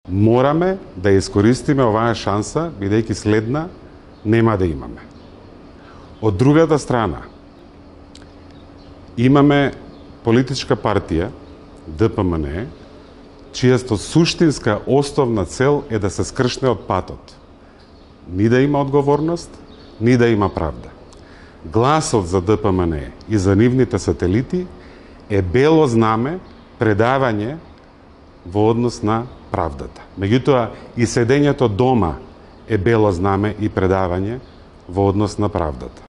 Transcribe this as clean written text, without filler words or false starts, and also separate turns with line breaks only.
Мораме да искористиме оваа шанса, бидејќи следна нема да имаме. Од другата страна, имаме политичка партија, ДПМН, чијата суштинска основна цел е да се скршне од патот. Ни да има одговорност, ни да има правда. Гласот за ДПМН и за нивните сателити е бело знаме предавање во однос на правдата. Меѓутоа, и седењето дома е бело знаме и предавање во однос на правдата.